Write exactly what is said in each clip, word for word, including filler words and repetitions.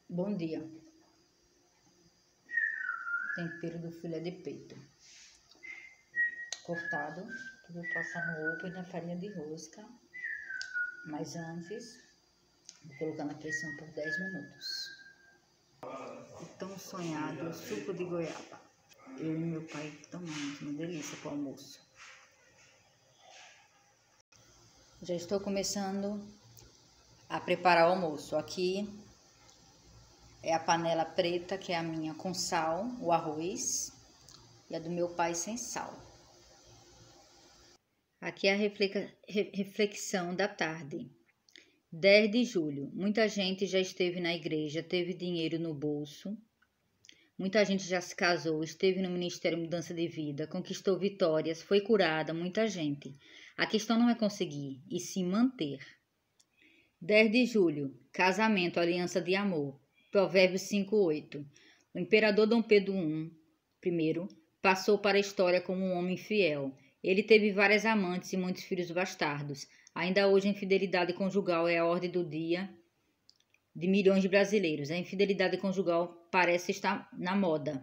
Bom dia. Tempero do filé de peito. Cortado, que eu vou passar no ovo e na farinha de rosca. Mas antes, vou colocar na pressão por dez minutos. O tão sonhado suco de goiaba. Eu e meu pai tomamos, uma delícia para o almoço. Já estou começando a preparar o almoço. Aqui é a panela preta, que é a minha com sal, o arroz, e a do meu pai sem sal. Aqui é a reflexão da tarde. dez de julho. Muita gente já esteve na igreja, teve dinheiro no bolso. Muita gente já se casou, esteve no Ministério Mudança de Vida, conquistou vitórias, foi curada, muita gente. A questão não é conseguir, e sim manter. dez de julho. Casamento, aliança de amor. Provérbios cinco, oito. O imperador Dom Pedro I passou para a história como um homem fiel. Ele teve várias amantes e muitos filhos bastardos. Ainda hoje, a infidelidade conjugal é a ordem do dia de milhões de brasileiros. A infidelidade conjugal parece estar na moda.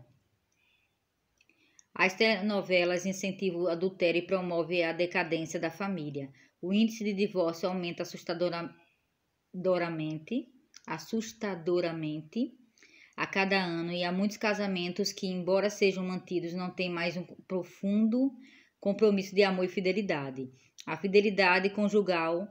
As telenovelas incentivam o adultério e promovem a decadência da família. O índice de divórcio aumenta assustadoramente, assustadoramente a cada ano, e há muitos casamentos que, embora sejam mantidos, não têm mais um profundo compromisso de amor e fidelidade. A fidelidade conjugal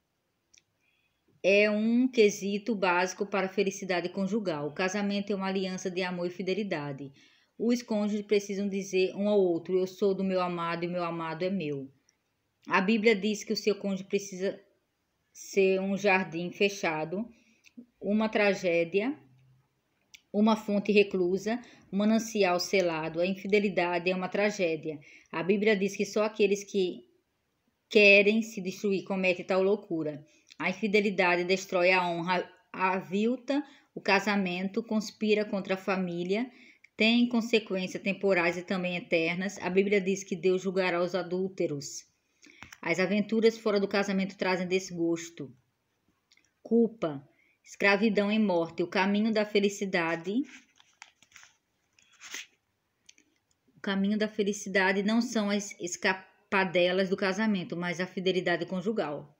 é um quesito básico para a felicidade conjugal. O casamento é uma aliança de amor e fidelidade. Os cônjuges precisam dizer um ao outro: eu sou do meu amado e o meu amado é meu. A Bíblia diz que o seu cônjuge precisa ser um jardim fechado, uma tragédia, uma fonte reclusa, um manancial selado. A infidelidade é uma tragédia. A Bíblia diz que só aqueles que querem se destruir cometem tal loucura. A infidelidade destrói a honra, avilta o casamento, conspira contra a família, tem consequências temporais e também eternas. A Bíblia diz que Deus julgará os adúlteros. As aventuras fora do casamento trazem desgosto, culpa, escravidão e morte. O caminho da felicidade, o caminho da felicidade não são as escapadelas do casamento, mas a fidelidade conjugal.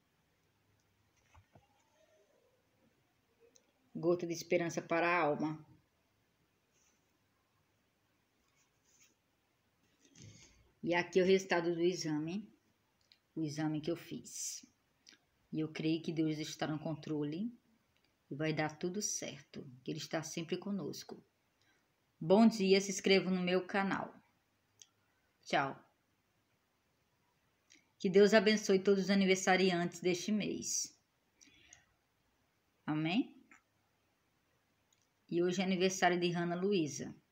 Gota de esperança para a alma. E aqui é o resultado do exame, o exame que eu fiz. E eu creio que Deus está no controle e vai dar tudo certo, que Ele está sempre conosco. Bom dia, se inscreva no meu canal. Tchau. Que Deus abençoe todos os aniversariantes deste mês. Amém? E hoje é aniversário de Ana Luísa.